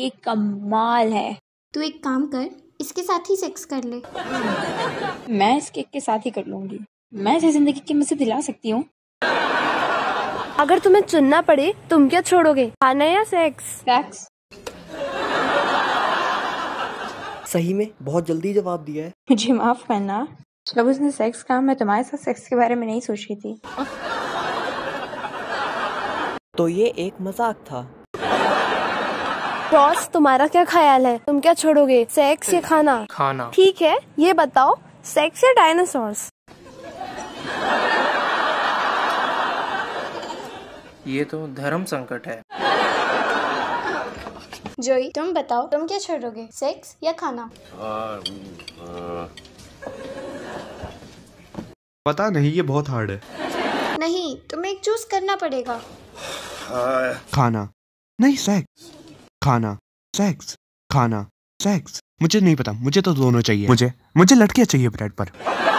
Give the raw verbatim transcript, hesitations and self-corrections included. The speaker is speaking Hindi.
ये कमाल है। तू एक काम कर, इसके साथ ही सेक्स कर ले। मैं इस केक के साथ ही कर लूंगी। मैं इसे जिंदगी की मजे दिला सकती हूँ। अगर तुम्हें चुनना पड़े तुम क्या छोड़ोगे, खाना या सेक्स? सेक्स। सही में बहुत जल्दी जवाब दिया है। मुझे माफ करना, जब उसने सेक्स कहा मैं तुम्हारे साथ सेक्स के बारे में नहीं सोच रही थी। तो ये एक मजाक था। रॉस, तुम्हारा क्या ख्याल है, तुम क्या छोड़ोगे, सेक्स या खाना? खाना। ठीक है, ये बताओ, सेक्स या डायनासोर्स? ये तो धर्म संकट है। जोई, तुम बताओ, तुम क्या छोड़ोगे, सेक्स या खाना? पता नहीं, ये बहुत हार्ड है। नहीं, तुम्हें एक चूज करना पड़ेगा। खाना नहीं सेक्स, खाना सेक्स, खाना सेक्स। मुझे नहीं पता, मुझे तो दोनों चाहिए। मुझे मुझे लड़कियां चाहिए ब्रेड पर।